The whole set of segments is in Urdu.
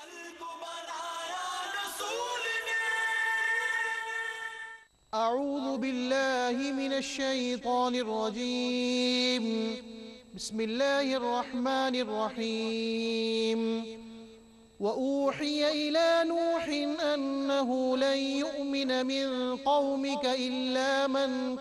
أعوذ بالله من الشيطان الرجيم. بسم الله الرحمن الرحيم. وأوحي إلى نوح أنه لن يؤمن من قومك إلا من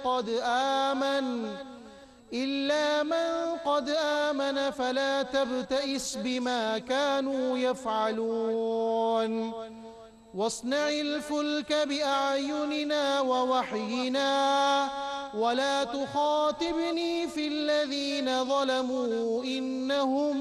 قد آمن فلا تبتئس بما كانوا يفعلون. واصنع الفلك بأعيننا ووحينا ولا تخاطبني في الذين ظلموا إنهم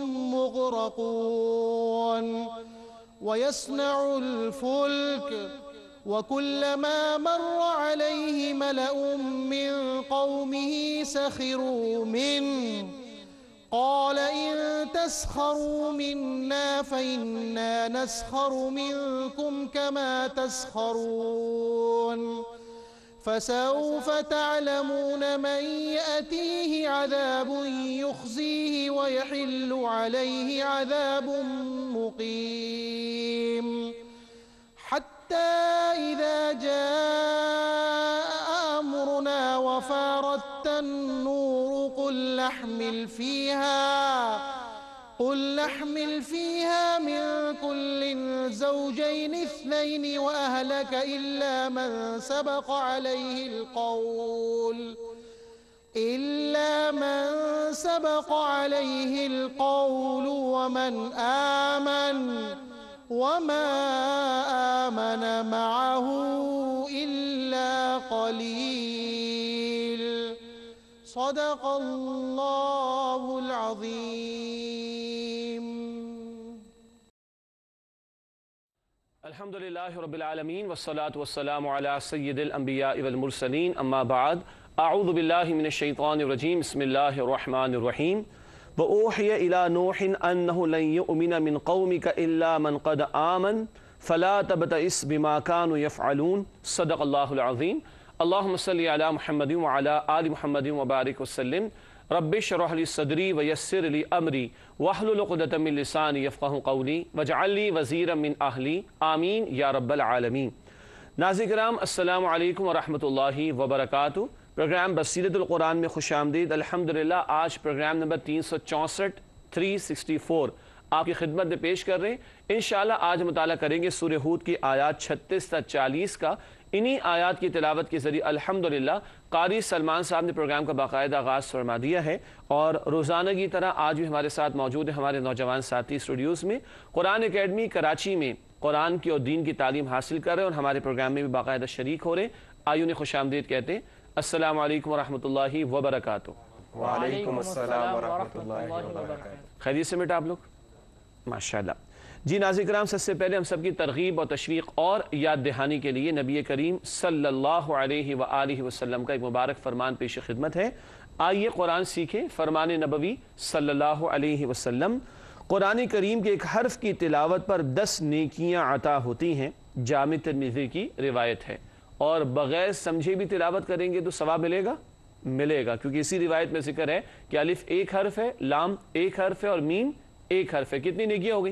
مغرقون. ويصنع الفلك وكلما مر عليه ملأ من قومه سخروا منه قال إن تسخروا منا فإنا نسخر منكم كما تسخرون. فسوف تعلمون من يأتيه عذاب يخزيه ويحل عليه عذاب مقيم. حتى إذا جاء أمرنا وفارت النور قل نحمل فيها من كل زوجين اثنين وأهلك إلا من سبق عليه القول ومن آمن وما آمن معه إلا قليل. صدق الله العظيم. الحمد للہ رب العالمین والصلاة والسلام علی سید الانبیاء والمرسلین اما بعد اعوذ باللہ من الشیطان الرجیم بسم اللہ الرحمن الرحیم وَأُوحِيَ إِلَى نُوحٍ أَنَّهُ لَن يُؤْمِنَ مِن قَوْمِكَ إِلَّا مَن قَدْ آمَنَ فَلَا تَبْتَئِسْ بِمَا كَانُوا يَفْعَلُونَ صدق اللہ العظیم. اللہم صلی علی محمد وعلی آل محمد وبارک وسلم. رب اشرح لی صدری ویسر لی امری واحلل عقدۃ من لسانی یفقہوا قولی واجعل لی وزیرا من اہلی آمین یا رب العالمین. ناظرین کرام السلام علیکم ورحمۃ اللہ وبرکاتہ. پروگرام بصیرت القرآن میں خوش آمدید. الحمدللہ آج پروگرام نمبر 364 آپ کی خدمت میں پیش کر رہے ہیں. انشاءاللہ آج مطالعہ کریں گے سورہ ہود کی آیات 36 تا 40 کا. انہی آیات کی تلاوت کے ذریعے الحمدللہ قاری سلمان صاحب نے پروگرام کا باقاعدہ آغاز فرما دیا ہے، اور روزانہ کی طرح آج بھی ہمارے ساتھ موجود ہیں ہمارے نوجوان ساتھی اسٹوڈیوز میں. قرآن اکیڈمی کراچی میں قرآن کی اور دین کی تعلیم حاصل کر رہے ہیں اور ہمارے پروگرام میں بھی باقاعدہ شریک ہو رہے ہیں. آئیے انہیں خوش آمدید کہتے ہیں. السلام علیکم ورحمۃ اللہ وبرکاتہ. وعلیکم السلام ورحمۃ اللہ وبرکاتہ. خیریت سے بیٹا آپ لوگ؟ ماشاءاللہ. جی ناظرین کرام، سب سے پہلے ہم سب کی ترغیب اور تشویق اور یاد دہانی کے لیے نبی کریم صلی اللہ علیہ وآلہ وسلم کا ایک مبارک فرمان پیش خدمت ہے. آئیے قرآن سیکھیں. فرمان نبوی صلی اللہ علیہ وسلم: قرآن کریم کے ایک حرف کی تلاوت پر 10 نیکیاں عطا ہوتی ہیں. جامع ترمذی کی روایت ہے. اور بغیر سمجھے بھی تلاوت کریں گے تو ثواب ملے گا، کیونکہ اسی روایت میں ذکر ہے کہ الف ایک حرف ہے، لام ایک حرف ہے اور میم ایک حرف ہے. کتنی نیکیاں ہو گئی؟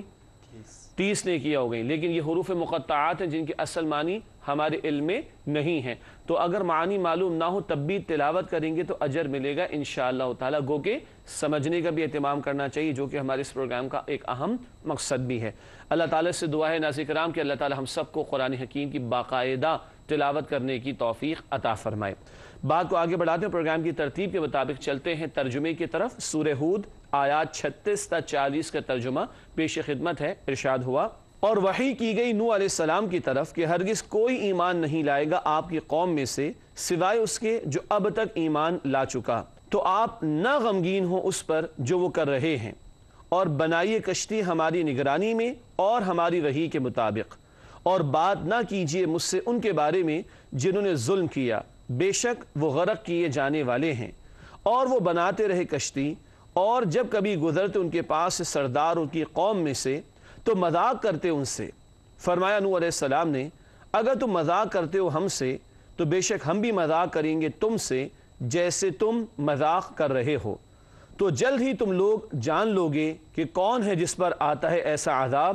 30 نیکیاں ہو گئیں. لیکن یہ حروف مقطعات ہیں جن کے اصل معنی ہمارے علم میں نہیں ہیں. تو اگر معنی معلوم نہ ہو تب بھی تلاوت کریں گے تو اجر ملے گا انشاءاللہ تعالیٰ. گو کہ سمجھنے کا بھی اہتمام کرنا چاہیے، جو کہ ہمارے اس پروگرام کا ایک اہم مقصد بھی ہے. اللہ تعالیٰ سے دعا ہے ناظرین کرام کہ اللہ تعالیٰ ہم سب کو قرآن حکیم کی باقاعدہ تلاوت کرنے کی توفیق عطا فرمائے. بات کو آگے بڑھاتے ہیں. پروگرام کی ترتیب کے مطابق چلتے ہیں ترجمے کی طرف. سورہ ہود آیات 36 تا 40 کا ترجمہ پیش خدمت ہے. ارشاد ہوا: اور وحی کی گئی نوح علیہ السلام کی طرف کہ ہرگز کوئی ایمان نہیں لائے گا آپ کی قوم میں سے سوائے اس کے جو اب تک ایمان لا چکا، تو آپ نہ غمگین ہوں اس پر جو وہ کر رہے ہیں، اور بنائیے کشتی ہماری نگرانی میں اور ہماری وحی کے مطابق، اور بات نہ کیجیے مجھ سے ان کے بارے میں جنہوں نے ظلم کیا، بے شک وہ غرق کیے جانے والے ہیں. اور وہ بناتے رہے کشتی، اور جب کبھی گزرتے ان کے پاس سے سردار ان کی قوم میں سے تو مذاق کرتے ان سے. فرمایا نوح علیہ السلام نے: اگر تم مذاق کرتے ہو ہم سے تو بے شک ہم بھی مذاق کریں گے تم سے جیسے تم مذاق کر رہے ہو. تو جلد ہی تم لوگ جان لوگے کہ کون ہے جس پر آتا ہے ایسا عذاب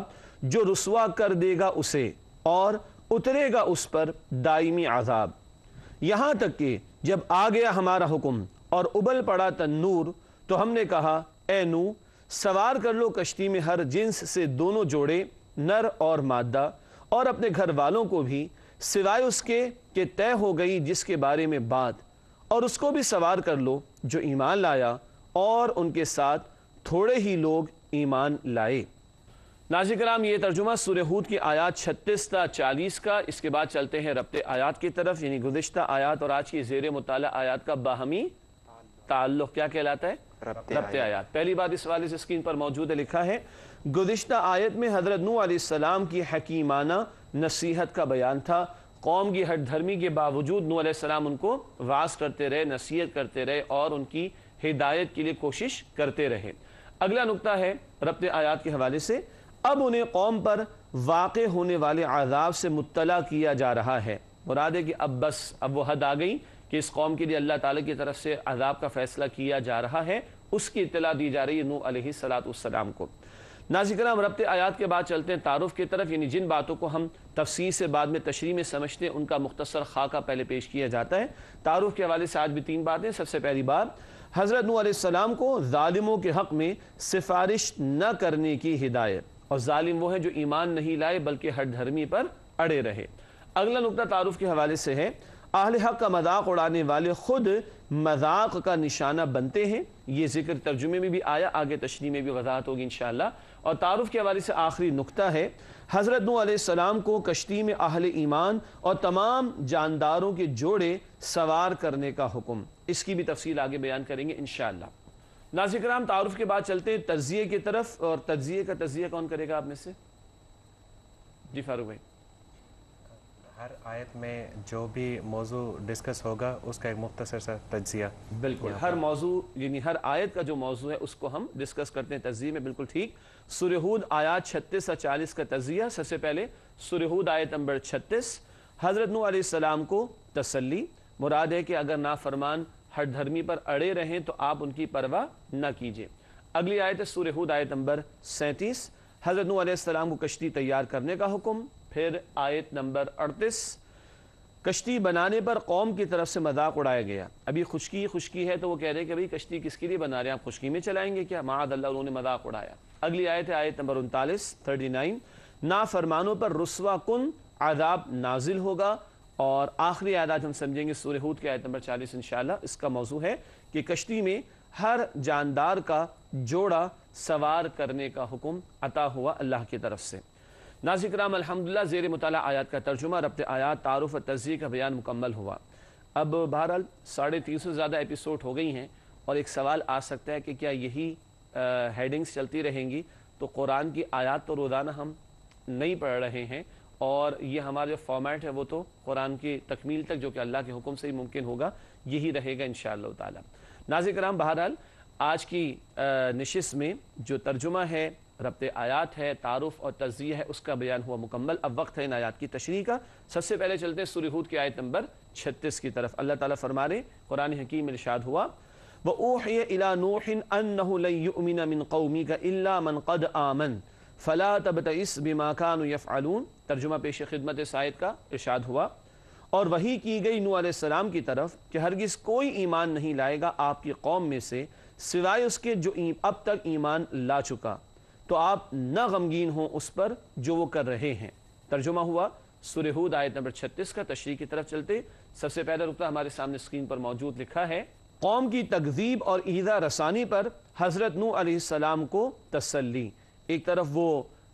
जो रुसवा कर देगा उसे और उतरेगा उस पर दायमी अजाब। यहाँ तक कि जब आ गया हमारा हुक्म और उबल पड़ा तन्नूर तो हमने कहा, ए नूह, सवार कर लो कश्ती में हर जिन्स से दोनों जोड़े, नर और मादा, और अपने घर वालों को भी, सिवाय उसके कि तय हो गई जिसके बारे में बात, और उसको भी सवार कर लो जो ईमान लाया, और उनके साथ थोड़े ही लोग ईमान लाए। नाज़रीन किराम, ये तर्जुमा सूरह हूद की आयत 36 ता 40 का। इसके बाद चलते हैं रब्ते आयत की तरफ, यानी गुज़िश्ता आयत और आज की ज़ेर मुताला आयत का बाहमी ताल्लुक़ क्या कहलाता है? रब्ते आयत। पहली बात इस वाले से स्क्रीन पर मौजूद है, लिखा है गुज़िश्ता आयत में हज़रत नूह अलैहिस्सलाम की हकीमाना नसीहत का बयान था। कौम की हट धर्मी के बावजूद नूह अलैहिस्सलाम उनको वाज़ करते रहे, नसीहत करते रहे और उनकी हिदायत के लिए कोशिश करते रहे। अगला नुक्ता है रब्ते आयत के हवाले से, अब उन्हें कौम पर वाक़े होने वाले अज़ाब से मुत्तला किया जा रहा है। मुराद है कि अब बस, अब वो हद आ गई कि इस कौम के लिए अल्लाह ताला की तरफ से अज़ाब का फैसला किया जा रहा है, उसकी इत्तला दी जा रही है नूह अलैहिस्सलाम को। नाज़रीन किराम, रब्ते आयत के बाद चलते हैं तारुफ़ की तरफ, यानी जिन बातों को हम तफसीर से बाद में तशरीह में समझते हैं उनका मुख्तसर खाका पहले पेश किया जाता है। तारुफ़ के हवाले से आज भी 3 बातें। सबसे पहली बात, हज़रत नूह अलैहिस्सलाम को ज़ालिमों के हक़ में सिफारिश न करने की हिदायत, और ज़ालिम वो है जो ईमान नहीं लाए बल्कि हट धर्मी पर अड़े रहे। अगला नुक्ता तारुफ़ के हवाले से है, अहले हक़ का मजाक उड़ाने वाले खुद मजाक का निशाना बनते हैं। ये जिक्र तर्जुमे में भी आया, आगे तशरीह में भी वजाहत होगी इंशाअल्लाह। और तारुफ़ के हवाले से आखिरी नुक्ता है, हज़रत नूह अलैहिस्सलाम को कश्ती में अहले ईमान और तमाम जानदारों के जोड़े सवार करने का हुक्म। इसकी भी तफसील आगे बयान करेंगे इंशाअल्लाह। नाज़रीन किराम, तारुफ़ के बाद चलते हैं तज्ज़िये की तरफ, और तज्ज़िया कौन करेगा आप में से? जी फारूक भाई। हर आयत में जो भी मौजू डिस्कस होगा उसका एक मुख्तसर सा तज्ज़िया। बिल्कुल, हर मौजू यानी हर आयत का जो मौजू है उसको हम डिस्कस करते हैं तज्ज़िये में। बिल्कुल ठीक। सूरह हूद आयत 36 से 40 का तज्ज़िया। सबसे पहले सूरह हूद आयत नंबर 36, हज़रत नूह अलैहिस्सलाम को तसल्ली। मुराद है कि अगर नाफरमान हट धर्मी पर अड़े रहें तो आप उनकी परवाह न कीजिए। अगली आयत है सूरह हूद आयत नंबर 37, हज़रत नूह अलैहिस्सलाम को कश्ती तैयार करने का हुक्म। फिर आयत नंबर 38, कश्ती बनाने पर कौम की तरफ से मजाक उड़ाया गया। अभी खुशकी है तो वो कह रहे हैं कि भाई कश्ती किसके लिए बना रहे हैं, आप खुशकी में चलाएंगे क्या? माअज़ल्लाह, उन्होंने मजाक उड़ाया। अगली आयत है आयत नंबर 39, नाफरमानों पर रुस्वा कुन अज़ाब नाजिल होगा। और आखिरी आयत हम समझेंगे सूरह हूद की आयत नंबर 40 इंशाअल्लाह। इसका मौजू है कि कश्ती में हर जानदार का जोड़ा सवार करने का हुक्म अता हुआ अल्लाह की तरफ से। नाज़रीन किराम, अल्हम्दुलिल्लाह ज़ेर मुताला आयत का तर्जुमा, रब्ते आयत, तारुफ़ और तज़्ज़िये का बयान मुकम्मल हुआ। अब बहरहाल 350 से ज़्यादा एपिसोड हो गई हैं और एक सवाल आ सकता है कि क्या यही हेडिंग्स चलती रहेंगी? तो कुरान की आयत तो रोज़ाना हम नहीं पढ़ रहे हैं, और ये हमारा जो फॉर्मेट है वो तो कुरान की तकमील तक, जो कि अल्लाह के हुक्म से ही मुमकिन होगा, यही रहेगा इंशाअल्लाह ताला। नाज़रीन किराम, बहरहाल आज की नशिस्त में जो तर्जुमा है, रब्ते आयत है, तारुफ़ और तज़्ज़िया है, उसका बयान हुआ मुकम्मल। अब वक्त है इन आयत की तशरीह का। सबसे पहले चलते हैं सूरह हूद की आयत नंबर 36 की तरफ। अल्लाह ताला फरमा रहे, कुरान हकीम में इरशाद हुआ, व ऊहिय इला नूहिन अन्नहु लन युमिन मिन कौमिका इल्ला मन क़द आमन फला तबतइस बिमा कानू यफ़अलून। तर्जुमा पेश खिदमत इस आयत का इरशाद हुआ, और वही की गई नूह अलैहिस्सलाम की तरफ कि हरगिज़ कोई ईमान नहीं लाएगा आपकी कौम में से सिवाय उसके जो अब तक ईमान ला चुका, तो आप न गमगीन हो उस पर जो वो कर रहे हैं। तर्जुमा हुआ सूरह हूद आयत नंबर 36 का। तशरीह की तरफ चलते, सबसे पहला रुकता हमारे सामने स्क्रीन पर मौजूद लिखा है, कौम की तकज़ीब और ईज़ा रसानी पर हज़रत नूह अलैहिस्सलाम को तसल्ली। एक तरफ वो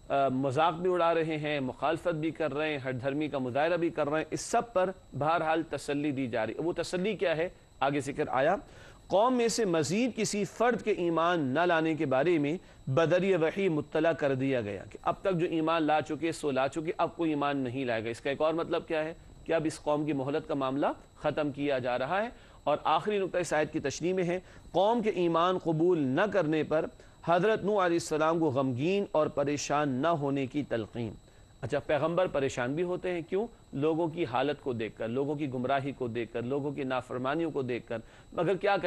मजाक भी उड़ा रहे हैं, मुखालफत भी कर रहे हैं, हट धर्मी का मुजाहरा भी कर रहे हैं, इस सब पर बहरहाल तसल्ली दी जा रही है। वो तसल्ली क्या है, आगे जिक्र आया। कौम में से मजीद किसी फ़र्द के ईमान न लाने के बारे में बदरिय वही मुत्तला कर दिया गया कि अब तक जो ईमान ला चुके सो ला चुके, अब कोई ईमान नहीं लाएगा। इसका एक और मतलब क्या है कि अब इस कौम की मोहलत का मामला ख़त्म किया जा रहा है। और आखिरी नुक्ता इस आयत की तशरीह में है, कौम के ईमान कबूल न करने पर हज़रत नूह अलैहिस्सलाम को गमगीन और परेशान न होने की तलक़ीन। अच्छा, पैगंबर परेशान भी होते हैं, क्यों? लोगों की हालत को देखकर, लोगों की गुमराही को देखकर, लोगों की नाफरमानियों को देखकर। मगर क्या कहें,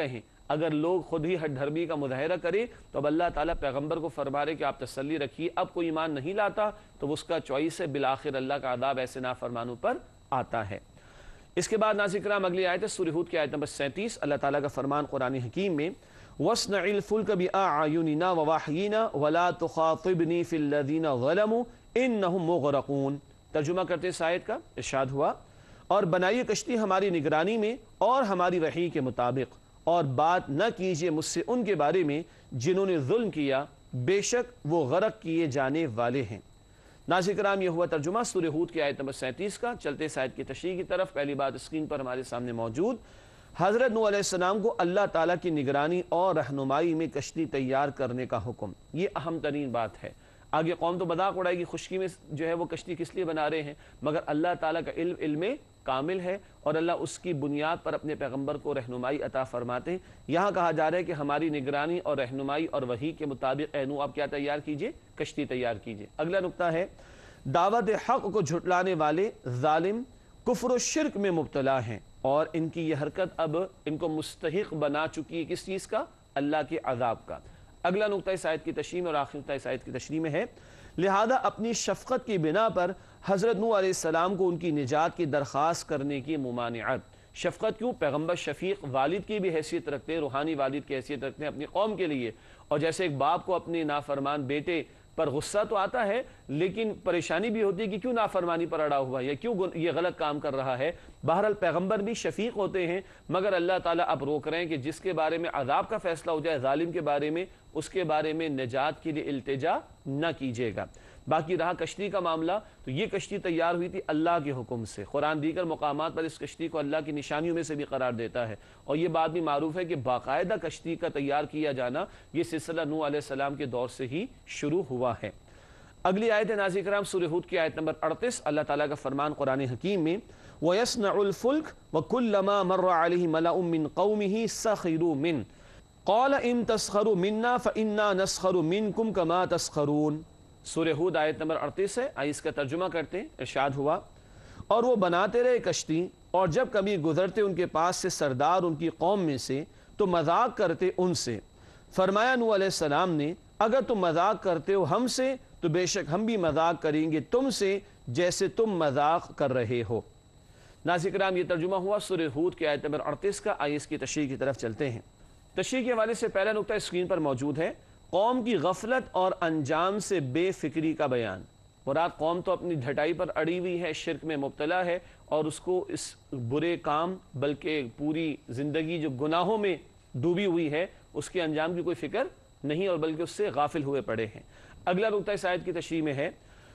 اگر لوگ خود ہی ہٹ دھرمی کا مظاہرہ کرے تو اب اللہ تعالیٰ پیغمبر کو فرما رہے کہ آپ تسلی رکھیے، اب کوئی ایمان نہیں لاتا تو اس کا چوائس ہے، بالآخر اللہ کا عذاب ایسے نافرمانوں پر آتا ہے۔ اس کے بعد ناظرین کرام اگلی آیت ہے سورہ ہود کی آیت نمبر 37، اللہ تعالیٰ کا فرمان قرآن حکیم میں وَاصْنَعِ الْفُلْكَ بِأَعْيُنِنَا وَوَحْيِنَا وَلَا تُخَاطِبْنِي فِي الَّذِينَ ظَلَمُوا إِنَّهُمْ مُغْرَقُونَ۔ ترجمہ کرتے اس آیت کا ارشاد ہوا، اور بنائیے کشتی ہماری نگرانی میں اور ہماری وحی کے مطابق، اور بات نہ کیجیے مجھ سے ان کے بارے میں جنہوں نے ظلم کیا، بے شک وہ غرق کیے جانے والے ہیں۔ ناظرین کرام یہ ہوا ترجمہ سورہ ہود کی آیت نمبر 37 کا۔ چلتے اس آیت کی تشریح کی طرف، پہلی بات اسکرین پر ہمارے سامنے موجود، حضرت نوح علیہ السلام کو اللہ تعالیٰ کی نگرانی اور رہنمائی میں کشتی تیار کرنے کا حکم، یہ اہم ترین بات ہے۔ آگے قوم تو مذاق اڑائے گی خشکی میں جو ہے وہ کشتی کس لیے بنا رہے ہیں، مگر اللہ تعالیٰ کا علم کامل ہے اور اللہ اس کی بنیاد پر اپنے پیغمبر کو رہنمائی عطا فرماتے ہیں۔ یہاں کہا جا رہا ہے کہ ہماری نگرانی اور رہنمائی اور وحی کے مطابق اے نوح آپ کیا تیار کیجئے، کشتی تیار کیجئے۔ اگلا نقطہ ہے دعوت حق کو جھٹلانے والے ظالم کفر و شرک میں مبتلا ہیں، اور ان کی یہ حرکت اب ان کو مستحق بنا چکی ہے کس چیز کا، اللہ کے عذاب کا۔ اگلا نقطہ اس آیت کی تشریح میں اور آخری نقطہ اس آیت کی تشریح میں ہے، لہذا اپنی شفقت کی بنا پر حضرت نوح علیہ السلام کو ان کی نجات کی درخواست کرنے کی ممانعت۔ شفقت کیوں؟ پیغمبر شفیق والد کی بھی حیثیت رکھتے ہیں، روحانی والد کی حیثیت رکھتے ہیں اپنی قوم کے لیے، اور جیسے ایک باپ کو اپنے نافرمان بیٹے پر غصہ تو آتا ہے لیکن پریشانی بھی ہوتی ہے کہ کیوں نافرمانی پر اڑا ہوا ہے یا کیوں یہ غلط کام کر رہا ہے۔ بہرحال پیغمبر بھی شفیق ہوتے ہیں، مگر اللہ تعالیٰ اب روک رہے ہیں کہ جس کے بارے میں عذاب کا فیصلہ ہو جائے ظالم کے بارے میں، اس کے بارے میں نجات کے لیے التجا نہ کیجیے گا۔ باقی رہا کشتی کا معاملہ، تو یہ کشتی تیار ہوئی تھی اللہ کے حکم سے۔ قرآن دیگر مقامات پر اس کشتی کو اللہ کی نشانیوں میں سے بھی قرار دیتا ہے، اور یہ بات بھی معروف ہے کہ باقاعدہ کشتی کا تیار کیا جانا یہ سلسلہ نوح علیہ السلام کے دور سے ہی شروع ہوا ہے۔ اگلی آیت ہے ناظرین کرام سورہ ہود کی آیت نمبر 38، اللہ تعالیٰ کا فرمان قرآن حکیم میں وَيَصْنَعُ الْفُلْكَ وَكُلَّمَا مَرَّ عَلَيْهِ مَلَأٌ مِّن قَوْمِهِ سَخِرُوا مِنْهُ قَالَ إِن تَسْخَرُوا مِنَّا فَإِنَّا نَسْخَرُ مِنْكُمْ كَمَا تَسْخَرُونَ۔ سورہ ہود آیت نمبر 38 ہے، آئیے اس کا ترجمہ کرتے ہیں۔ ارشاد ہوا، اور وہ بناتے رہے کشتی، اور جب کبھی گزرتے ان کے پاس سے سردار ان کی قوم میں سے تو مذاق کرتے ان سے۔ فرمایا نوح علیہ السلام نے، اگر تم مذاق کرتے ہو ہم سے تو بے شک ہم بھی مذاق کریں گے تم سے جیسے تم مذاق کر رہے ہو۔ ناظرین کرام یہ ترجمہ ہوا سورہ ہود کی آیت نمبر 38 کا۔ آئیے اس کی تشریح کی طرف چلتے ہیں۔ تشریح کے حوالے سے پہلا نقطہ اسکرین پر موجود ہے، قوم کی غفلت اور انجام سے بے فکری کا بیان۔ مراد قوم تو اپنی ڈھٹائی پر اڑی ہوئی ہے، شرک میں مبتلا ہے، اور اس کو اس برے کام بلکہ پوری زندگی جو گناہوں میں ڈوبی ہوئی ہے اس کے انجام کی کوئی فکر نہیں، اور بلکہ اس سے غافل ہوئے پڑے ہیں۔ اگلا نقطہ اس آیت کی تشریح میں ہے،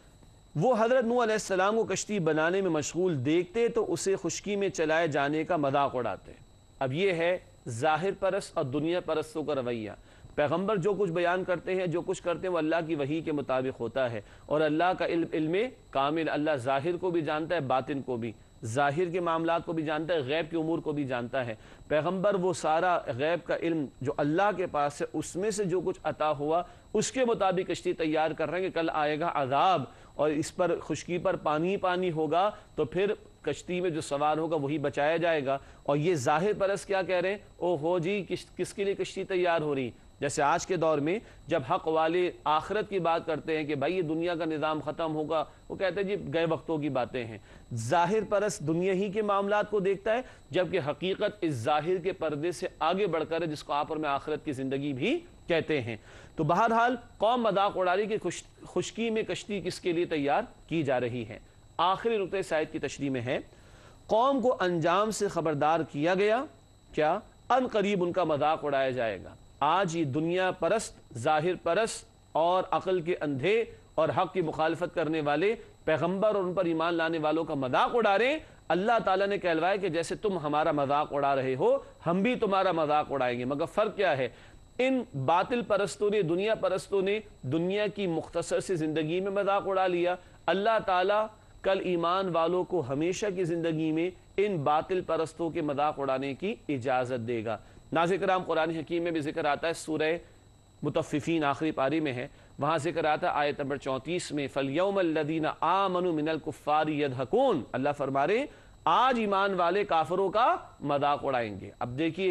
وہ حضرت نوح علیہ السلام کو کشتی بنانے میں مشغول دیکھتے تو اسے خشکی میں چلائے جانے کا مذاق اڑاتے۔ اب یہ ہے ظاہر پرست اور دنیا پرستوں کا رویہ۔ پیغمبر جو کچھ بیان کرتے ہیں، جو کچھ کرتے ہیں، وہ اللہ کی وحی کے مطابق ہوتا ہے، اور اللہ کا علم کامل، اللہ ظاہر کو بھی جانتا ہے، باطن کو بھی، ظاہر کے معاملات کو بھی جانتا ہے، غیب کے امور کو بھی جانتا ہے۔ پیغمبر وہ سارا غیب کا علم جو اللہ کے پاس ہے اس میں سے جو کچھ عطا ہوا اس کے مطابق کشتی تیار کر رہے ہیں کہ کل آئے گا عذاب اور اس پر خشکی پر پانی پانی ہوگا تو پھر کشتی میں جو سوار ہوگا وہی بچایا جائے گا۔ اور یہ ظاہر پرست کیا کہہ رہے ہیں، او ہو جی کس کے لیے کشتی تیار ہو رہی؟ جیسے آج کے دور میں جب حق والے آخرت کی بات کرتے ہیں کہ بھائی یہ دنیا کا نظام ختم ہوگا، وہ کہتے ہیں جی گئے وقتوں کی باتیں ہیں۔ ظاہر پرست دنیا ہی کے معاملات کو دیکھتا ہے، جبکہ حقیقت اس ظاہر کے پردے سے آگے بڑھ کر ہے، جس کو آپ اور میں آخرت کی زندگی بھی کہتے ہیں۔ تو بہرحال قوم مذاق اڑا رہی کہ خشکی میں کشتی کس کے لیے تیار کی جا رہی ہے۔ آخری نقطہ اس آیت کی تشریح میں ہے، قوم کو انجام سے خبردار کیا گیا، کیا ان قریب ان کا مذاق اڑایا جائے گا۔ آج یہ دنیا پرست، ظاہر پرست اور عقل کے اندھے اور حق کی مخالفت کرنے والے پیغمبر اور ان پر ایمان لانے والوں کا مذاق اڑا رہے ہیں۔ اللہ تعالیٰ نے کہلوایا کہ جیسے تم ہمارا مذاق اڑا رہے ہو ہم بھی تمہارا مذاق اڑائیں گے، مگر فرق کیا ہے؟ ان باطل پرستوں نے، دنیا پرستوں نے دنیا کی مختصر سی زندگی میں مذاق اڑا لیا۔ اللہ تعالیٰ کل ایمان والوں کو ہمیشہ کی زندگی میں ان باطل پرستوں کے مذاق اڑانے کی اجازت دے گا۔ ناظرین کرام قرآن حکیم میں بھی ذکر آتا ہے، سورہ مطففین آخری پاری میں ہے، وہاں ذکر آتا ہے آیت نمبر 34 میں فَالْيَوْمَ الَّذِينَ آمَنُوا مِنَ الْكُفَّارِ يَضْحَكُونَ۔ اللہ فرما رہے آج ایمان والے کافروں کا مذاق اڑائیں گے۔ اب دیکھیے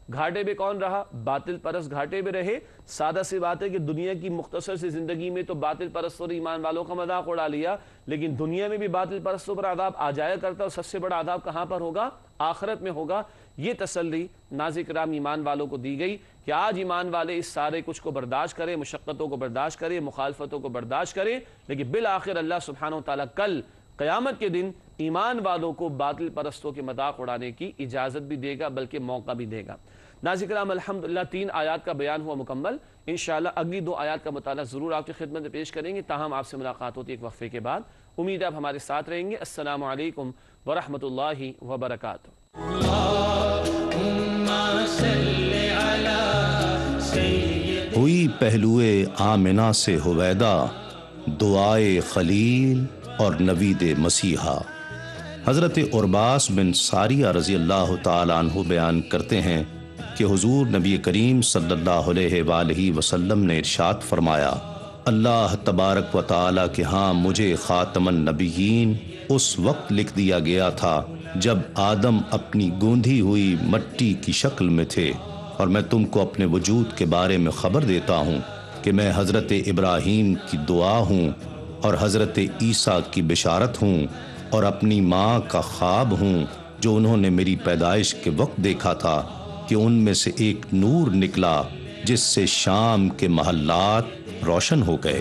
گھاٹے پہ کون رہا؟ باطل پرست گھاٹے پہ رہے۔ سادہ سی بات ہے کہ دنیا کی مختصر سی زندگی میں تو باطل پرستوں نے ایمان والوں کا مذاق اڑا لیا، لیکن دنیا میں بھی باطل پرستوں پر عذاب آ جایا کرتا، اور سب سے بڑا عذاب کہاں پر ہوگا؟ آخرت میں ہوگا۔ یہ تسلی ناظرین کرام ایمان والوں کو دی گئی کہ آج ایمان والے اس سارے کچھ کو برداشت کریں، مشقتوں کو برداشت کریں، مخالفتوں کو برداشت کریں، لیکن بالآخر اللہ سبحانہ وتعالیٰ کل قیامت کے دن ایمان والوں کو باطل پرستوں کے مذاق اڑانے کی اجازت بھی دے گا، بلکہ موقع بھی دے گا۔ ناظرین کرام الحمدللہ 3 آیات کا بیان ہوا مکمل۔ انشاءاللہ اگلی 2 آیات کا مطالعہ ضرور آپ کی خدمت میں پیش کریں گے، تاہم آپ سے ملاقات ہوتی ہے ایک وقفے کے بعد۔ امید ہے آپ ہمارے ساتھ رہیں گے۔ السلام علیکم ورحمۃ اللہ وبرکاتہ۔ ہوئی پہلوئے آمنہ سے ہویدا، دعائے خلیل اور نوید مسیحا۔ حضرت عرباس بن ساریہ رضی اللہ تعالیٰ عنہ بیان کرتے ہیں کہ حضور نبی کریم صلی اللہ علیہ وآلہ وسلم نے ارشاد فرمایا، اللہ تبارک و تعالیٰ کے ہاں مجھے خاتم النبیین اس وقت لکھ دیا گیا تھا جب آدم اپنی گوندھی ہوئی مٹی کی شکل میں تھے، اور میں تم کو اپنے وجود کے بارے میں خبر دیتا ہوں کہ میں حضرت ابراہیم کی دعا ہوں اور حضرت عیسیٰ کی بشارت ہوں اور اپنی ماں کا خواب ہوں جو انہوں نے میری پیدائش کے وقت دیکھا تھا کہ ان میں سے ایک نور نکلا جس سے شام کے محلات روشن ہو گئے۔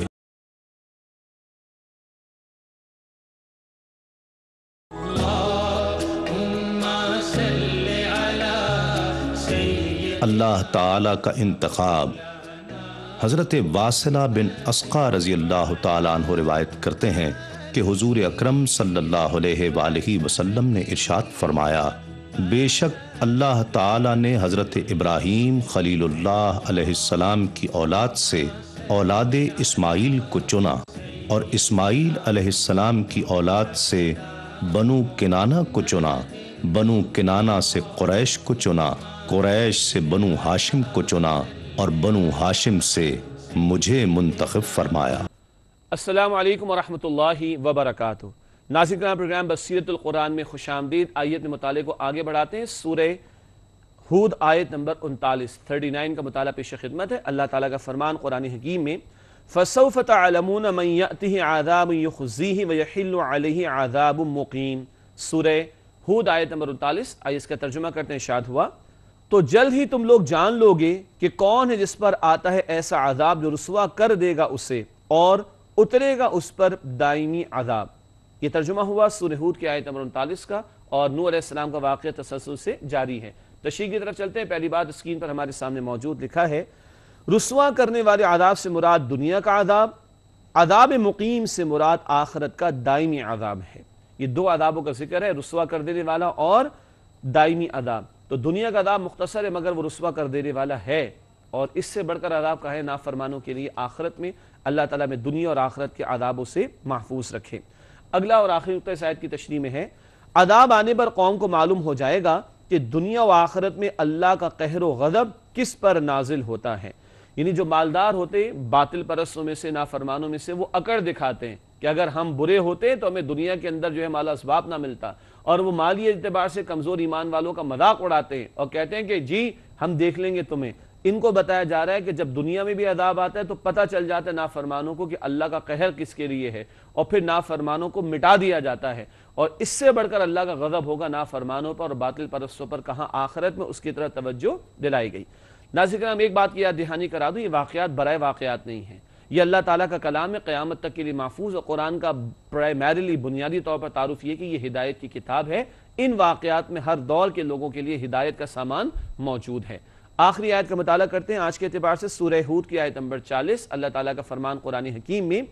اللہ تعالیٰ کا انتخاب۔ حضرت واصلہ بن اسقا رضی اللہ تعالیٰ عنہ روایت کرتے ہیں کہ حضور اکرم صلی اللہ علیہ وآلہ وسلم نے ارشاد فرمایا، بے شک اللہ تعالیٰ نے حضرت ابراہیم خلیل اللہ علیہ السلام کی اولاد سے اولاد اسماعیل کو چنا، اور اسماعیل علیہ السلام کی اولاد سے بنو کنانہ کو چنا، بنو کنانہ سے قریش کو چنا، قریش سے بنو ہاشم کو چنا، اور بنو ہاشم سے مجھے منتخب فرمایا۔ السلام علیکم ورحمۃ اللہ وبرکاتہ۔ ناظرین کرام، پروگرام بصیرت القرآن میں خوش آمدید۔ آیت میں مطالعے کو آگے بڑھاتے ہیں۔ سورہ ہود آیت نمبر 39 کا مطالعہ پیش خدمت ہے۔ اللہ تعالیٰ کا فرمان قرآن حکیم میں فَسَوْفَ تَعْلَمُونَ مَنْ يَأْتِهِ عَذَابٌ يُخْزِيهِ وَيَحِلُّ عَلَيْهِ عَذَابٌ مُقِيمٌ۔ سورہ ہود آیت نمبر 39، آئیے اس کا ترجمہ کرتے ہیں۔ ارشاد ہوا، تو جلد ہی تم لوگ جان لو گے کہ کون ہے جس پر آتا ہے ایسا عذاب جو رسوا کر دے گا اسے، اور اترے گا اس پر دائمی عذاب۔ یہ ترجمہ ہوا سورہ ہود کی آیت نمبر 39 کا، اور نوح علیہ السلام کا واقعہ تسلسل سے جاری ہے۔ تشریح کی طرف چلتے ہیں۔ پہلی بات اسکرین پر ہمارے سامنے موجود لکھا ہے، رسوا کرنے والے عذاب سے مراد دنیا کا عذاب، عذاب مقیم سے مراد آخرت کا دائمی عذاب ہے۔ یہ 2 عذابوں کا ذکر ہے، رسوا کر دینے والا اور دائمی عذاب۔ تو دنیا کا عذاب مختصر ہے مگر وہ رسوا کر دینے والا ہے، اور اس سے بڑھ کر عذاب کا ہے نافرمانوں کے لیے آخرت میں۔ اللہ تعالیٰ میں دنیا اور آخرت کے عذابوں سے محفوظ رکھے۔ اگلا اور آخری نقطہ اس آیت کی تشریح میں ہے، عذاب آنے پر قوم کو معلوم ہو جائے گا کہ دنیا و آخرت میں اللہ کا قہر و غضب کس پر نازل ہوتا ہے۔ یعنی جو مالدار ہوتے باطل پرستوں میں سے، نافرمانوں میں سے، وہ اکڑ دکھاتے ہیں کہ اگر ہم برے ہوتے تو ہمیں دنیا کے اندر جو ہے مال اسباب نہ ملتا، اور وہ مالی اعتبار سے کمزور ایمان والوں کا مذاق اڑاتے ہیں اور کہتے ہیں کہ جی ہم دیکھ لیں گے تمہیں۔ ان کو بتایا جا رہا ہے کہ جب دنیا میں بھی عذاب آتا ہے تو پتہ چل جاتا ہے نافرمانوں کو کہ اللہ کا قہر کس کے لیے ہے، اور پھر نافرمانوں کو مٹا دیا جاتا ہے، اور اس سے بڑھ کر اللہ کا غضب ہوگا نافرمانوں پر اور باطل پرستوں پر، کہاں آخرت میں، اس کی طرف توجہ دلائی گئی۔ ناظرین کرام، ایک بات کی یاد دہانی کرا دوں، یہ واقعات برائے واقعات نہیں ہیں، یہ اللہ تعالیٰ کا کلام ہے، قیامت تک کے لیے محفوظ، اور قرآن کا پرائمریلی بنیادی طور پر تعارف یہ کہ یہ ہدایت کی کتاب ہے۔ ان واقعات میں ہر دور کے لوگوں کے لیے ہدایت کا سامان موجود ہے۔ آخری آیت کا مطالعہ کرتے ہیں آج کے اعتبار سے، سورہ ہود کی آیت نمبر 40۔ اللہ تعالیٰ کا فرمان قرآن حکیم میں،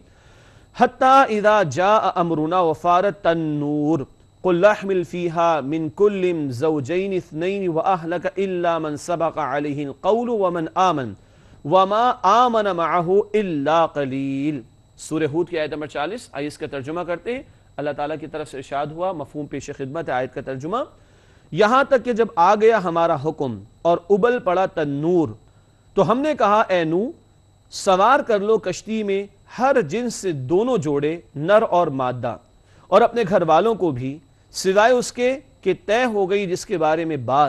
حَتَّى إِذَا جَاءَ أَمْرُنَا وَفَارَتِ النُّورُ قُلْ احْمِلْ فِيهَا مِنْ كُلٍّ زَوْجَيْنِ اثْنَيْنِ وَأَهْلَكَ إِلَّا مَنْ سَبَقَ عَلَيْهِ الْقَوْلُ وَمَنْ آمَنَ وَمَا آمَنَ مَعَهُ إِلَّا قَلِيلٌ۔ سورہ ہود کی آیت نمبر 40، آئیے اس کا ترجمہ کرتے ہیں۔ اللہ تعالیٰ کی طرف سے ارشاد ہوا، مفہوم پیش خدمت ہے آیت کا ترجمہ، یہاں تک کہ جب آ گیا ہمارا حکم اور ابل پڑا تنور، تو ہم نے کہا اے نوح، سوار کر لو کشتی میں ہر جنس سے 2 جوڑے، نر اور مادہ، اور اپنے گھر والوں کو بھی، سوائے اس کے کہ طے ہو گئی جس کے بارے میں بات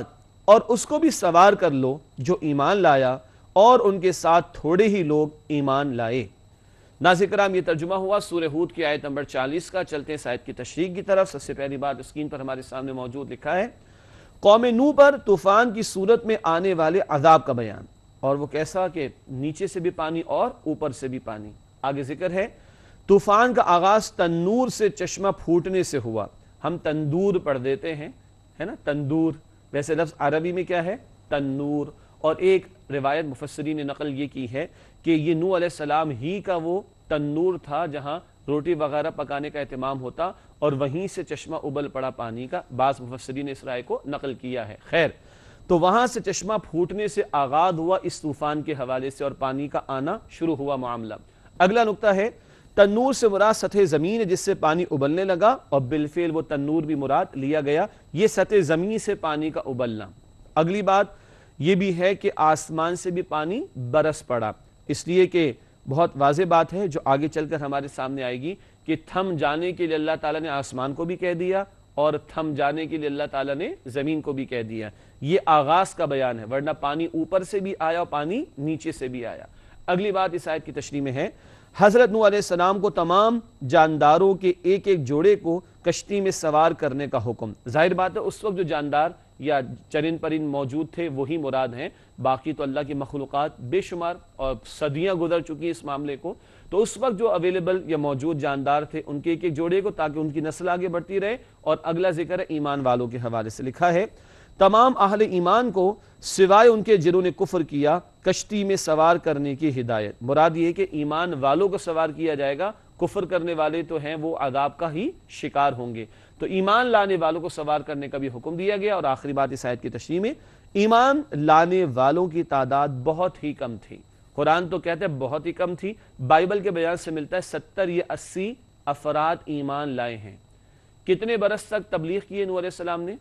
اور اس کو بھی سوار کر لو جو ایمان لایا اور ان کے ساتھ تھوڑے ہی لوگ ایمان لائے۔ ناظرین کرام، یہ ترجمہ ہوا سورہ ہود کی آیت نمبر 40 کا۔ چلتے ہیں اس آیت کی تشریح کی طرف۔ سب سے پہلی بات اسکرین پر ہمارے سامنے موجود لکھا ہے قوم نوح پر طوفان کی صورت میں آنے والے عذاب کا بیان، اور وہ کیسا کہ نیچے سے بھی پانی اور اوپر سے بھی پانی۔ آگے ذکر ہے طوفان کا آغاز تنور سے چشمہ پھوٹنے سے ہوا۔ ہم تندور پڑھ دیتے ہیں، ہے نا، تندور، ویسے لفظ عربی میں کیا ہے؟ تنور۔ اور ایک روایت مفسرین نے نقل یہ کی ہے کہ یہ نوح علیہ السلام ہی کا وہ تنور تھا جہاں روٹی وغیرہ پکانے کا اہتمام ہوتا، اور وہیں سے چشمہ ابل پڑا پانی کا۔ بعض مفسرین نے اس رائے کو نقل کیا ہے۔ خیر، تو وہاں سے چشمہ پھوٹنے سے آغاز ہوا اس طوفان کے حوالے سے، اور پانی کا آنا شروع ہوا معاملہ۔ اگلا نقطہ ہے تنور سے مراد سطح زمین ہے جس سے پانی ابلنے لگا، اور بالفعل وہ تنور بھی مراد لیا گیا، یہ سطح زمین سے پانی کا ابلنا۔ اگلی بات یہ بھی ہے کہ آسمان سے بھی پانی برس پڑا، اس لیے کہ بہت واضح بات ہے جو آگے چل کر ہمارے سامنے آئے گی کہ تھم جانے کے لیے اللہ تعالیٰ نے آسمان کو بھی کہہ دیا، اور تھم جانے کے لیے اللہ تعالیٰ نے زمین کو بھی کہہ دیا۔ یہ آغاز کا بیان ہے، ورنہ پانی اوپر سے بھی آیا اور پانی نیچے سے بھی آیا۔ اگلی بات اس آیت کی تشریح میں ہے حضرت نوح علیہ السلام کو تمام جانداروں کے ایک ایک جوڑے کو کشتی میں سوار کرنے کا حکم۔ ظاہر بات ہے اس وقت جو جاندار یا چرند پرند موجود تھے وہی مراد ہیں، باقی تو اللہ کی مخلوقات بے شمار اور صدیاں گزر چکی اس معاملے کو، تو اس وقت جو اویلیبل یا موجود جاندار تھے ان کے ایک ایک جوڑے کو، تاکہ ان کی نسل آگے بڑھتی رہے۔ اور اگلا ذکر ہے ایمان والوں کے حوالے سے، لکھا ہے تمام اہل ایمان کو سوائے ان کے جنہوں نے کفر کیا کشتی میں سوار کرنے کی ہدایت۔ مراد یہ ہے کہ ایمان والوں کو سوار کیا جائے گا، کفر کرنے والے تو ہیں وہ عذاب کا ہی شکار ہوں گے، تو ایمان لانے والوں کو سوار کرنے کا بھی حکم دیا گیا۔ اور آخری بات اس آیت کی تشریح میں، ایمان لانے والوں کی تعداد بہت ہی کم تھی۔ قرآن تو کہتے ہیں بہت ہی کم تھی، بائبل کے بیان سے ملتا ہے 70 یا 80 افراد ایمان لائے ہیں۔ کتنے برس تک تبلیغ کیے نوح علیہ السلام نے؟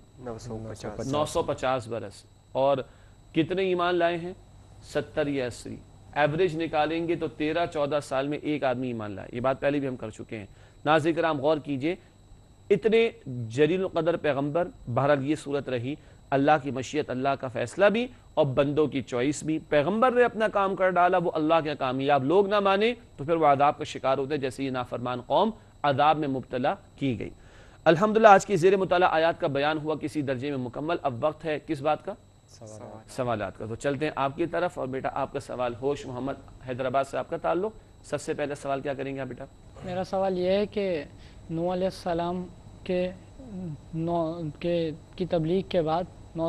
950 برس۔ اور کتنے ایمان لائے ہیں؟ 70 یا 80۔ ایوریج نکالیں گے تو 13-14 سال میں ایک آدمی ایمان لائے۔ یہ بات پہلے بھی ہم کر چکے ہیں۔ ناظرین کرام غور کیجئے، اتنے جلیل القدر پیغمبر، بہرحال یہ صورت رہی، اللہ کی مشیت، اللہ کا فیصلہ بھی اور بندوں کی چوائس بھی۔ پیغمبر نے اپنا کام کر ڈالا، وہ اللہ کے کامیاب، لوگ نہ مانے تو پھر وہ عذاب کا شکار ہوتے، جیسے یہ نافرمان قوم عذاب میں مبتلا کی گئی۔ الحمدللہ آج کی زیر مطالعہ آیات کا بیان ہوا کسی درجے میں مکمل۔ اب وقت ہے کس بات کا؟ سوالات کا۔ تو چلتے ہیں آپ کی طرف، اور بیٹا آپ کا سوال ہوش محمد حیدرآباد سے آپ کا تعلق، سب سے پہلے سوال کیا کریں گے آپ بیٹا؟ میرا سوال یہ ہے کہ نوح علیہ السلام کی تبلیغ کے بعد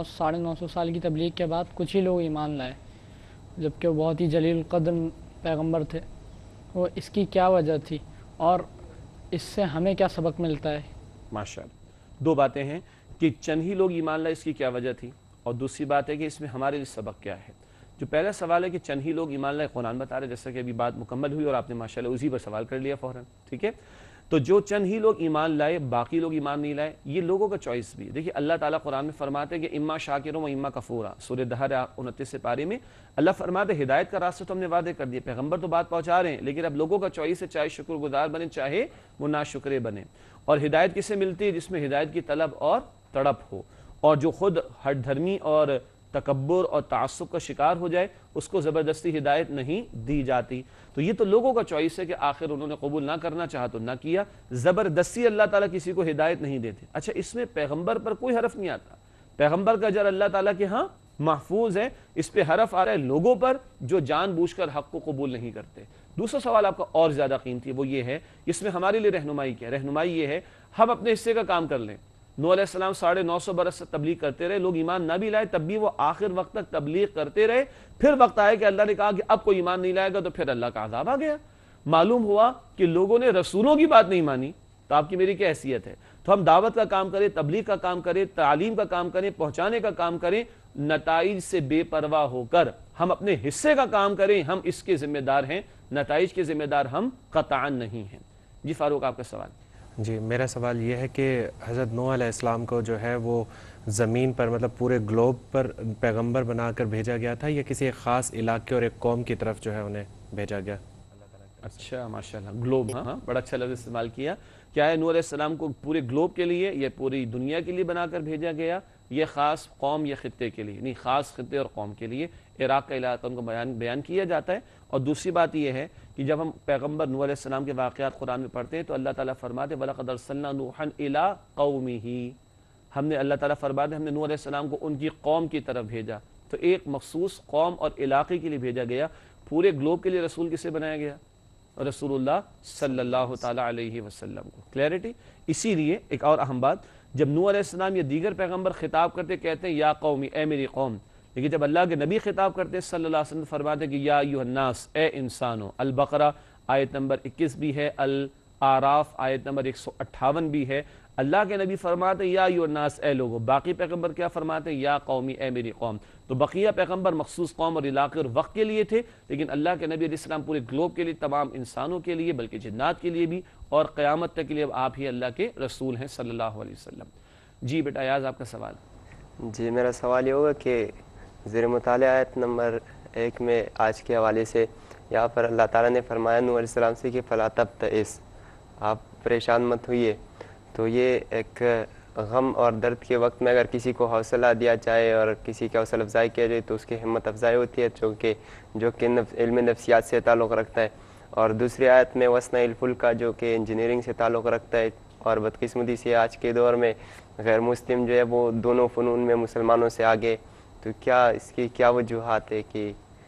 950 سال کی تبلیغ کے بعد کچھ ہی لوگ ایمان لائے، جبکہ وہ بہت ہی جلیل القدر پیغمبر تھے، وہ اس کی کیا وجہ تھی اور اس سے ہمیں کیا سبق ملتا ہے؟ ماشاءاللہ، دو باتیں ہیں کہ چند ہی لوگ ایمان لائے، اس کی کیا وجہ تھی، اور دوسری بات ہے کہ اس میں ہمارے لیے سبق کیا ہے۔ جو پہلا سوال ہے کہ چند ہی لوگ ایمان لائے، قرآن بتا رہے، جیسا کہ ابھی بات مکمل ہوئی اور آپ نے ماشاءاللہ اسی پر سوال کر لیا فوراً، ٹھیک ہے۔ تو جو چند ہی لوگ ایمان لائے، باقی لوگ ایمان نہیں لائے، یہ لوگوں کا چوائس بھی۔ دیکھیے اللہ تعالیٰ قرآن میں فرماتے ہیں کہ اما شاکروں و اما کفورا، سورہ دہر 29 پارے میں اللہ فرماتے ہیں ہدایت کا راستہ تو ہم نے وعدے کر دیا، پیغمبر تو بات پہنچا رہے ہیں، لیکن اب لوگوں کا چوائس ہے، چاہے شکر گزار بنے چاہے وہ ناشکرے بنے۔ اور ہدایت کسے ملتی ہے؟ جس میں ہدایت کی طلب اور تڑپ ہو، اور جو خود ہٹ دھرمی اور تکبر اور تعصب کا شکار ہو جائے اس کو زبردستی ہدایت نہیں دی جاتی۔ تو یہ تو لوگوں کا چوائس ہے کہ آخر انہوں نے قبول نہ کرنا چاہا تو نہ کیا، زبردستی اللہ تعالیٰ کسی کو ہدایت نہیں دیتے۔ اچھا، اس میں پیغمبر پر کوئی حرف نہیں آتا، پیغمبر کا اجر اللہ تعالیٰ کے ہاں محفوظ ہے، اس پہ حرف آ رہا ہے لوگوں پر جو جان بوجھ کر حق کو قبول نہیں کرتے۔ دوسرا سوال آپ کا اور زیادہ قیمتی ہے، وہ یہ ہے اس میں ہمارے لیے رہنمائی کیا ہے؟ رہنمائی یہ ہے ہم اپنے حصے کا کام کر لیں۔ نوح علیہ السلام 950 برس سے تبلیغ کرتے رہے، لوگ ایمان نہ بھی لائے تب بھی وہ آخر وقت تک تبلیغ کرتے رہے۔ پھر وقت آیا کہ اللہ نے کہا کہ اب کوئی ایمان نہیں لائے گا، تو پھر اللہ کا عذاب آ گیا۔ معلوم ہوا کہ لوگوں نے رسولوں کی بات نہیں مانی، تو آپ کی میری کیا حیثیت ہے؟ تو ہم دعوت کا کام کریں، تبلیغ کا کام کریں، تعلیم کا کام کریں، پہنچانے کا کام کریں، نتائج سے بے پرواہ ہو کر ہم اپنے حصے کا کام کریں، ہم اس کے ذمہ دار ہیں، نتائج کے ذمہ دار ہم قطعاً نہیں ہیں۔ جی فاروق آپ کا سوال۔ جی میرا سوال یہ ہے کہ حضرت نوح علیہ السلام کو جو ہے وہ زمین پر مطلب پورے گلوب پر پیغمبر بنا کر بھیجا گیا تھا یا کسی ایک خاص علاقے اور ایک قوم کی طرف جو ہے انہیں بھیجا گیا؟ اچھا ماشاءاللہ، گلوب، ہاں بڑا اچھا لفظ استعمال کیا۔ کیا ہے نوح علیہ السلام کو پورے گلوب کے لیے یا پوری دنیا کے لیے بنا کر بھیجا گیا یہ خاص قوم یا خطے کے لیے نہیں، خاص خطے اور قوم کے لیے عراق کا علاقہ ان کو بیان کیا جاتا ہے۔ اور دوسری بات یہ ہے کہ جب ہم پیغمبر نوح علیہ السلام کے واقعات قرآن میں پڑھتے ہیں تو اللہ تعالیٰ فرماتے وَلَقَدْ أَرْسَلْنَا نُوحًا إِلَىٰ قَوْمِهِ، ہم نے اللہ تعالیٰ فرماتے ہم نے نوح علیہ السلام کو ان کی قوم کی طرف بھیجا۔ تو ایک مخصوص قوم اور علاقے کے لیے بھیجا گیا، پورے گلوب کے لیے رسول کسے بنایا گیا؟ رسول اللہ صلی اللہ تعالیٰ علیہ وسلم کو۔ کلیئرٹی؟ اسی لیے ایک اور اہم بات، جب نوح علیہ السلام یا دیگر پیغمبر خطاب کرتے کہتے ہیں یا قومی، اے میری قوم، لیکن جب اللہ کے نبی خطاب کرتے ہیں صلی اللہ علیہ وسلم فرماتے ہیں کہ یا ایھا الناس، اے انسانو۔ البقرہ آیت نمبر 21 بھی ہے، الاعراف آیت نمبر 158 بھی ہے۔ اللہ کے نبی فرماتے ہیں یا ایھا الناس، اے لوگو۔ باقی پیغمبر کیا فرماتے ہیں؟ یا قومی، اے میری قوم۔ تو بقیہ پیغمبر مخصوص قوم اور علاقے اور وقت کے لیے تھے، لیکن اللہ کے نبی علیہ السلام پورے گلوب کے لیے، تمام انسانوں کے لیے، بلکہ جنات کے لیے بھی، اور قیامت تک کے لیے آپ ہی اللہ کے رسول ہیں صلی اللہ علیہ وسلم۔ جی بیٹا ایاز، آپ کا سوال۔ جی میرا سوال یہ ہوگا کہ زیر مطالعہ آیت نمبر 1 میں آج کے حوالے سے یہاں پر اللہ تعالیٰ نے فرمایا نوح علیہ السلام سے کہ فلا تبتئس، آپ پریشان مت ہوئیے۔ تو یہ ایک غم اور درد کے وقت میں اگر کسی کو حوصلہ دیا جائے اور کسی کی حوصلہ افزائی کیا جائے تو اس کی ہمت افزائی ہوتی ہے، جو کہ علم نفسیات سے تعلق رکھتا ہے۔ اور دوسری آیت میں وصنع الفلک، جو کہ انجینئرنگ سے تعلق رکھتا ہے، اور بدقسمتی سے آج کے دور میں غیر مسلم جو ہے وہ دونوں فنون میں مسلمانوں سے آگے، تو کیا اس کی کیا وجوہات ہے کہ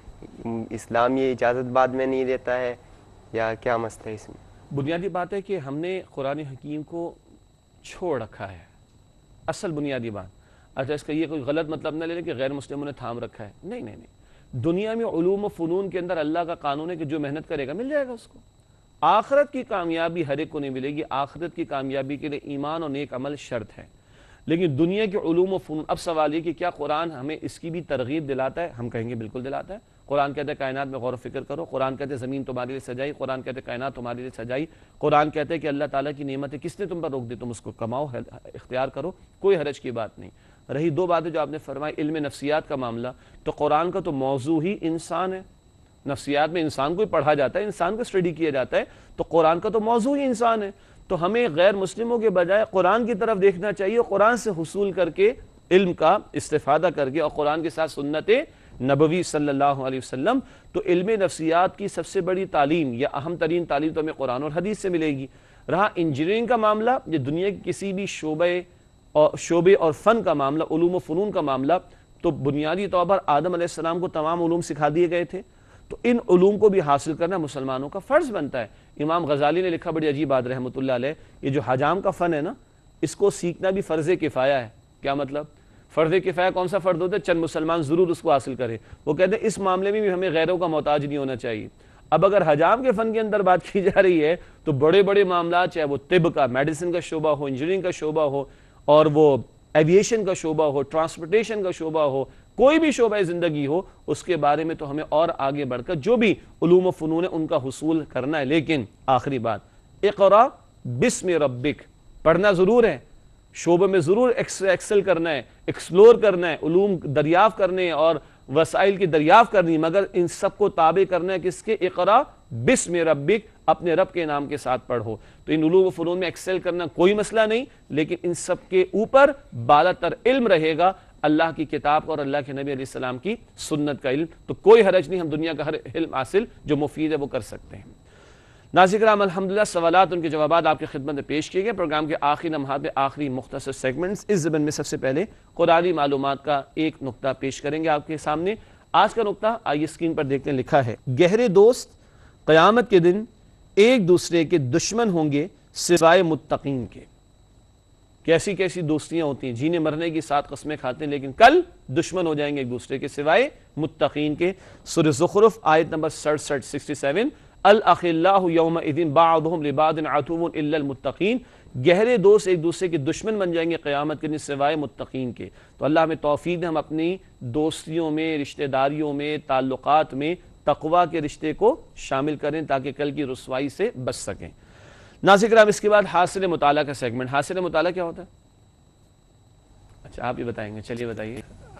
اسلام یہ اجازت بعد میں نہیں دیتا ہے یا کیا مسئلہ ہے اس میں؟ بنیادی بات ہے کہ ہم نے قرآن حکیم کو چھوڑ رکھا ہے، اصل بنیادی بات۔ اچھا اس کا یہ کوئی غلط مطلب نہ لے لیں کہ غیر مسلموں نے تھام رکھا ہے، نہیں نہیں نہیں۔ دنیا میں علوم و فنون کے اندر اللہ کا قانون ہے کہ جو محنت کرے گا مل جائے گا اس کو۔ آخرت کی کامیابی ہر ایک کو نہیں ملے گی، آخرت کی کامیابی کے لیے ایمان اور نیک عمل شرط ہے، لیکن دنیا کے علوم و فنون۔ اب سوال یہ کہ کیا قرآن ہمیں اس کی بھی ترغیب دلاتا ہے؟ ہم کہیں گے بالکل دلاتا ہے۔ قرآن کہتے ہیں کائنات میں غور و فکر کرو، قرآن کہتے ہیں زمین تمہارے لیے سجائی، قرآن کہتے ہیں کائنات تمہارے لیے سجائی، قرآن کہتے ہیں کہ اللہ تعالیٰ کی نعمتیں کس نے تم پر روک دی، تم اس کو کماؤ، اختیار کرو، کوئی حرج کی بات نہیں۔ رہی دو باتیں جو آپ نے فرمائی، علم نفسیات کا معاملہ، تو قرآن کا تو موضوع ہی انسان ہے۔ نفسیات میں انسان کو ہی پڑھا جاتا ہے، انسان کو اسٹڈی کیا جاتا ہے، تو قرآن کا تو موضوع ہی انسان ہے۔ تو ہمیں غیر مسلموں کے بجائے قرآن کی طرف دیکھنا چاہیے، قرآن سے حصول کر کے، علم کا استفادہ کر کے، اور قرآن کے ساتھ سنت نبوی صلی اللہ علیہ وسلم۔ تو علم نفسیات کی سب سے بڑی تعلیم یا اہم ترین تعلیم تو ہمیں قرآن اور حدیث سے ملے گی۔ رہا انجینئرنگ کا معاملہ، یہ دنیا کے کسی بھی شعبے اور فن کا معاملہ، علوم و فنون کا معاملہ، تو بنیادی طور پر آدم علیہ السلام کو تمام علوم سکھا دیے گئے تھے، تو ان علوم کو بھی حاصل کرنا مسلمانوں کا فرض بنتا ہے۔ امام غزالی نے لکھا بڑی عجیب بات رحمۃ اللہ علیہ، یہ جو حجام کا فن ہے نا، اس کو سیکھنا بھی فرض کفایہ ہے۔ کیا مطلب؟ فرض کفایہ کون سا فرض ہوتا ہے؟ چند مسلمان ضرور اس کو حاصل کرے۔ وہ کہتے ہیں اس معاملے میں بھی ہمیں غیروں کا محتاج نہیں ہونا چاہیے۔ اب اگر حجام کے فن کے اندر بات کی جا رہی ہے تو بڑے بڑے معاملات، چاہے وہ طب کا، میڈیسن کا شعبہ ہو، انجینئرنگ کا شعبہ ہو، اور وہ ایویشن کا شعبہ ہو، ٹرانسپورٹیشن کا شعبہ ہو، کوئی بھی شعبہ زندگی ہو، اس کے بارے میں تو ہمیں اور آگے بڑھ کر جو بھی علوم و فنون ہے ان کا حصول کرنا ہے۔ لیکن آخری بات، اقرا بسم ربک، پڑھنا ضرور ہے، شعبے میں ضرور ایکسل کرنا ہے، ایکسپلور کرنا ہے، علوم دریافت کرنے اور وسائل کی دریافت کرنی، مگر ان سب کو تابع کرنا ہے کس کے؟ اقرا بسم ربک، اپنے رب کے نام کے ساتھ پڑھو۔ تو ان علوم و فنون میں ایکسل کرنا کوئی مسئلہ نہیں، لیکن ان سب کے اوپر بالا تر علم رہے گا اللہ کی کتاب اور اللہ کے نبی علیہ السلام کی سنت کا علم، تو کوئی حرج نہیں، ہم دنیا کا ہر علم حاصل جو مفید ہے وہ کر سکتے ہیں۔ ناظرین کرام، الحمدللہ سوالات ان کے جوابات آپ کی خدمت میں پیش کیے گئے۔ پروگرام کے آخری لمحات میں آخری مختصر سیگمنٹس، اس ضمن میں سب سے پہلے قرآنی معلومات کا ایک نقطہ پیش کریں گے آپ کے سامنے۔ آج کا نقطہ آئیے اسکرین پر دیکھتے ہیں، لکھا ہے گہرے دوست قیامت کے دن ایک دوسرے کے دشمن ہوں گے سوائے متقین کے۔ کیسی کیسی دوستیاں ہوتی ہیں، جینے مرنے کی 7 قسمیں کھاتے ہیں، لیکن کل دشمن ہو جائیں گے ایک دوسرے کے سوائے متقین کے۔ سورہ زخرف آیت نمبر 67 الاخلاء یومئذ بعضهم لبعض عدو الا المتقین، گہرے دوست ایک دوسرے کے دشمن بن جائیں گے قیامت کے دن سوائے متقین کے۔ تو اللہ ہمیں توفیق دے ہم اپنی دوستیوں میں، رشتہ داریوں میں، تعلقات میں تقوی کے رشتے کو شامل کریں تاکہ کل کی رسوائی سے بچ سکیں۔ ناظرین کرام، اس کے بعد حاصل مطالعہ کا سیگمنٹ۔ حاصل مطالعہ کیا ہوتا ہے؟ اچھا آپ ہی بتائیں گے، چلیے بتائیے۔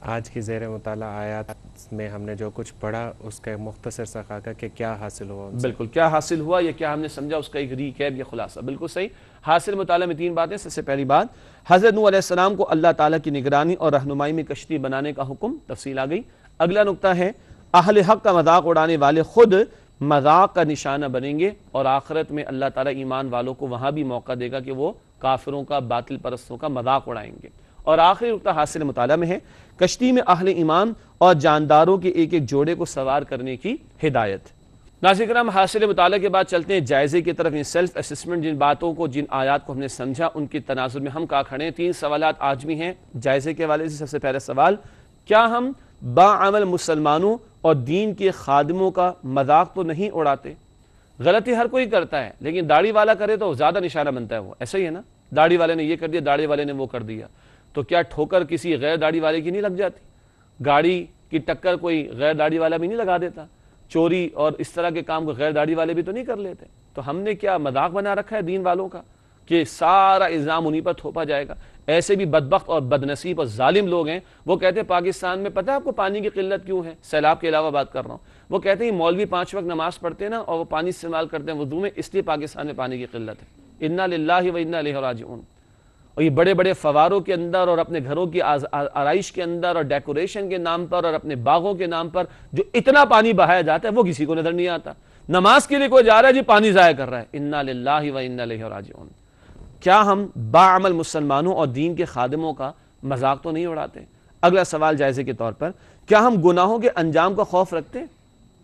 آج کی زیر مطالعہ آیات میں ہم نے جو کچھ پڑھا اس کا ایک مختصر سا خاکہ کہ کیا حاصل ہوا ان سے؟ بالکل، کیا حاصل ہوا یا کیا ہم نے سمجھا، اس کا ایک ریکیپ یا خلاصہ. بالکل صحیح. حاصل مطالعہ میں 3 باتیں. سب سے پہلی بات، حضرت نوح علیہ السلام کو اللہ تعالیٰ کی نگرانی اور رہنمائی میں کشتی بنانے کا حکم، تفصیل آ گئی. اگلا نقطہ ہے اہل حق کا مذاق اڑانے والے خود مذاق کا نشانہ بنیں گے، اور آخرت میں اللہ تعالیٰ ایمان والوں کو وہاں بھی موقع دے گا کہ وہ کافروں کا، باطل پرستوں کا مذاق اڑائیں گے. اور آخری نقطہ حاصل مطالعہ میں ہے کشتی میں اہل ایمان اور جانداروں کے ایک ایک جوڑے کو سوار کرنے کی ہدایت. ناظرین کرام، حاصل مطالعہ کے بعد چلتے ہیں جائزے کی طرف. سیلف اسسمنٹ، جن باتوں کو، جن آیات کو ہم نے سمجھا، ان کی تناظر میں ہم کہاں کھڑے ہیں. 3 سوالات آج بھی ہیں جائزے کے حوالے سے. سب سے پہلا سوال، کیا ہم باعمل مسلمانوں اور دین کے خادموں کا مذاق تو نہیں اڑاتے؟ غلطی ہر کوئی کرتا ہے، لیکن داڑھی والا کرے تو زیادہ نشانہ بنتا ہے. وہ ایسا ہی ہے نا، داڑھی والے نے یہ کر دیا، داڑھی والے نے وہ کر دیا، تو کیا ٹھوکر کسی غیر داڑھی والے کی نہیں لگ جاتی؟ گاڑی کی ٹکر کوئی غیر داڑھی والا بھی نہیں لگا دیتا؟ چوری اور اس طرح کے کام کو غیر داڑھی والے بھی تو نہیں کر لیتے؟ تو ہم نے کیا مذاق بنا رکھا ہے دین والوں کا کہ سارا الزام انہی پر تھوپا جائے گا؟ ایسے بھی بدبخت اور بدنصیب اور ظالم لوگ ہیں، وہ کہتے ہیں پاکستان میں پتہ ہے آپ کو پانی کی قلت کیوں ہے؟ سیلاب کے علاوہ بات کر رہا ہوں. وہ کہتے ہیں مولوی 5 وقت نماز پڑھتے ہیں نا، اور وہ پانی استعمال کرتے ہیں وضو میں، اس لیے پاکستان میں پانی کی قلت ہے. انا للہ و انا الیہ راجعون. اور یہ بڑے بڑے فواروں کے اندر اور اپنے گھروں کی آرائش کے اندر اور ڈیکوریشن کے نام پر اور اپنے باغوں کے نام پر جو اتنا پانی بہایا جاتا ہے وہ کسی کو نظر نہیں آتا. نماز کے لیے کوئی جا رہا ہے جی پانی ضائع کر رہا ہے. انا للہ و انا الیہ راجعون. کیا ہم باعمل مسلمانوں اور دین کے خادموں کا مذاق تو نہیں اڑاتے؟ اگلا سوال جائزے کے طور پر، کیا ہم گناہوں کے انجام کا خوف رکھتے ہیں؟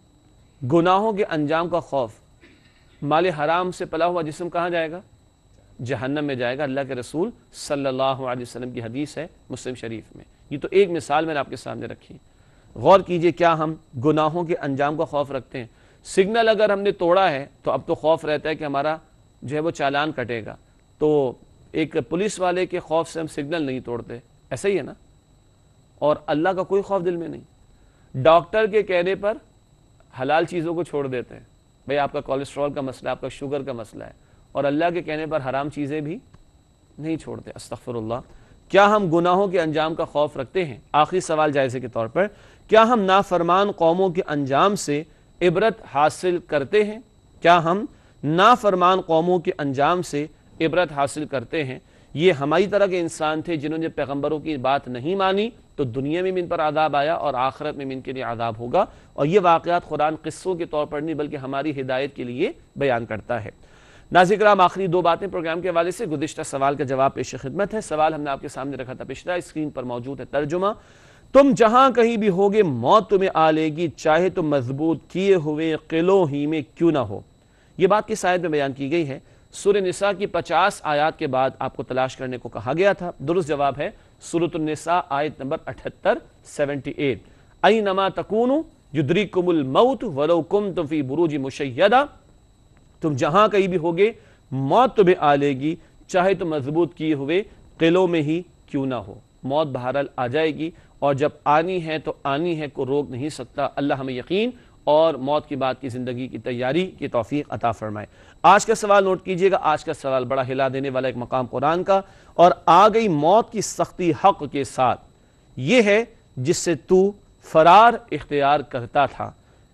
گناہوں کے انجام کا خوف. مال حرام سے پلا ہوا جسم کہاں جائے گا؟ جہنم میں جائے گا. اللہ کے رسول صلی اللہ علیہ وسلم کی حدیث ہے مسلم شریف میں. یہ تو ایک مثال میں نے آپ کے سامنے رکھی. غور کیجئے، کیا ہم گناہوں کے انجام کا خوف رکھتے ہیں؟ سگنل اگر ہم نے توڑا ہے تو اب تو خوف رہتا ہے کہ ہمارا جو ہے وہ چالان کٹے گا. تو ایک پولیس والے کے خوف سے ہم سگنل نہیں توڑتے، ایسا ہی ہے نا. اور اللہ کا کوئی خوف دل میں نہیں. ڈاکٹر کے کہنے پر حلال چیزوں کو چھوڑ دیتے ہیں. بھئی آپ کا کولیسٹرول کا مسئلہ، آپ کا شوگر کا مسئلہ ہے، اور اللہ کے کہنے پر حرام چیزیں بھی نہیں چھوڑتے. استغفر اللہ. کیا ہم گناہوں کے انجام کا خوف رکھتے ہیں؟ آخری سوال جائزے کے طور پر، کیا ہم نافرمان قوموں کے انجام سے عبرت حاصل کرتے ہیں؟ کیا ہم نافرمان قوموں کے انجام سے عبرت حاصل کرتے ہیں؟ یہ ہماری طرح کے انسان تھے جنہوں نے پیغمبروں کی بات نہیں مانی، تو دنیا میں بھی ان پر عذاب آیا اور آخرت میں بھی ان کے لیے عذاب ہوگا. اور یہ واقعات قرآن قصوں کے طور پر نہیں بلکہ ہماری ہدایت کے لیے بیان کرتا ہے. ناظرین کرام، آخری 2 باتیں پروگرام کے حوالے سے. گزشتہ سوال کا جواب پیش خدمت ہے. سوال ہم نے آپ کے سامنے رکھا تھا پچھلا، اسکرین پر موجود ہے ترجمہ. تم جہاں کہیں بھی ہوگے موت تمہیں آ لے گی، چاہے تم مضبوط کیے ہوئے قلعوں ہی میں کیوں نہ ہو. یہ بات کس آیت میں بیان کی گئی ہے؟ سورہ نساء کی 50 آیات کے بعد آپ کو تلاش کرنے کو کہا گیا تھا. درست جواب ہے سورۃ النساء آیت نمبر 78 78. اینما تکونوا یدرککم الموت ولو کنتم فی بروج مشیدہ. تم جہاں کہیں بھی ہوگے موت تمہیں آ لے گی، چاہے تم مضبوط کیے ہوئے قلعوں میں ہی کیوں نہ ہو. موت بہرحال آ جائے گی، اور جب آنی ہے تو آنی ہے، کو روک نہیں سکتا. اللہ ہمیں یقین اور موت کی بعد کی زندگی کی تیاری کی توفیق عطا فرمائے. آج کا سوال نوٹ کیجئے گا. آج کا سوال بڑا ہلا دینے والا ایک مقام قرآن کا. اور آ گئی موت کی سختی حق کے ساتھ، یہ ہے جس سے تو فرار اختیار کرتا تھا.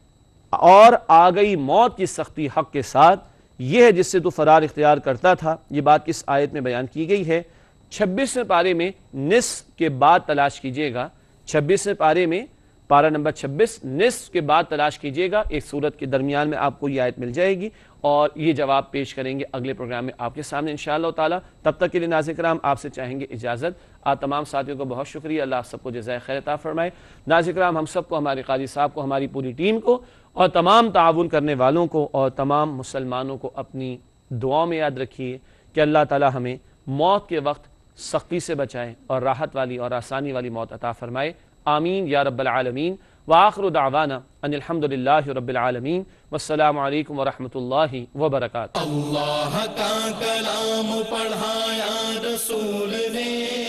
اور آ گئی موت کی سختی حق کے ساتھ، یہ ہے جس سے تو فرار اختیار کرتا تھا. یہ بات کس آیت میں بیان کی گئی ہے؟ 26ویں پارے میں نصف کے بعد تلاش کیجئے گا. 26ویں پارے میں پارہ نمبر 26 نصف کے بعد تلاش کیجئے گا. ایک سورت کے درمیان میں آپ کو یہ آیت مل جائے گی، اور یہ جواب پیش کریں گے اگلے پروگرام میں آپ کے سامنے انشاءاللہ تعالی. تب تک کے لیے ناظرین کرام آپ سے چاہیں گے اجازت. آپ تمام ساتھیوں کو بہت شکریہ. اللہ سب کو جزائے خیر عطا فرمائے. ناظرین کرام، ہم سب کو، ہمارے قاضی صاحب کو، ہماری پوری ٹیم کو، اور تمام تعاون کرنے والوں کو اور تمام مسلمانوں کو اپنی دعاؤں میں یاد رکھیے کہ اللہ تعالی ہمیں موت کے وقت سختی سے بچائے اور راحت والی اور آسانی والی موت عطا فرمائے. آمین یا رب العالمین. وآخر دعوانا ان الحمدللہ رب العالمین. والسلام علیکم ورحمۃ اللہ وبرکاتہ. اللہ کا کلام پڑھایا رسول نے،